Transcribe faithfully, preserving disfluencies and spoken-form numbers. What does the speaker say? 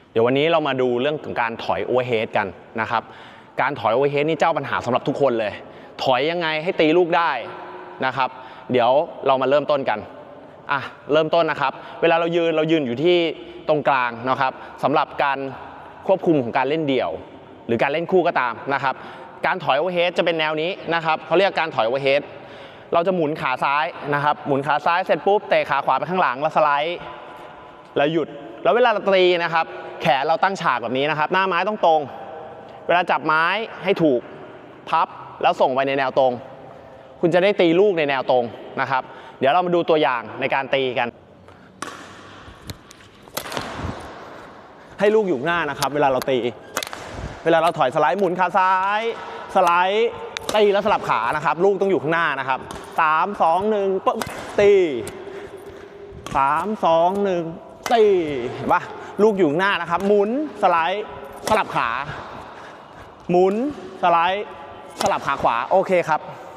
เดี๋ยววันนี้เรามาดูเรื่องของการถอยโอเวอร์เฮดกันนะครับการถอยโอเวอร์เฮดนี่เจ้าปัญหาสำหรับทุกคนเลยถอยยังไงให้ตีลูกได้นะครับเดี๋ยวเรามาเริ่มต้นกันอ่ะเริ่มต้นนะครับเวลาเรายืนเรายืนอยู่ที่ตรงกลางนะครับสำหรับการควบคุมของการเล่นเดี่ยวหรือการเล่นคู่ก็ตามนะครับการถอยโอเวอร์เฮดจะเป็นแนวนี้นะครับเขาเรียกการถอยโอเวอร์เฮดเราจะหมุนขาซ้ายนะครับหมุนขาซ้ายเสร็จปุ๊บเตะขาขวาไปข้างหลังแล้วสไลด์แล้วหยุดแล้วเวลาเราตีนะครับแขนเราตั้งฉากแบบนี้นะครับหน้าไม้ต้องตรงเวลาจับไม้ให้ถูกพับแล้วส่งไปในแนวตรงคุณจะได้ตีลูกในแนวตรงนะครับเดี๋ยวเรามาดูตัวอย่างในการตีกันให้ลูกอยู่หน้านะครับเวลาเราตีเวลาเราถอยสไลด์หมุนขาซ้ายสไลด์ตีแล้วสลับขานะครับลูกต้องอยู่ข้างหน้านะครับสามสองหนึ่งปุ๊บตีสามสองหนึ่งตีเห็นปะลูกอยู่ข้างหน้านะครับหมุนสไลด์สลับขาหมุนสไลด์สลับขาขวาโอเคครับ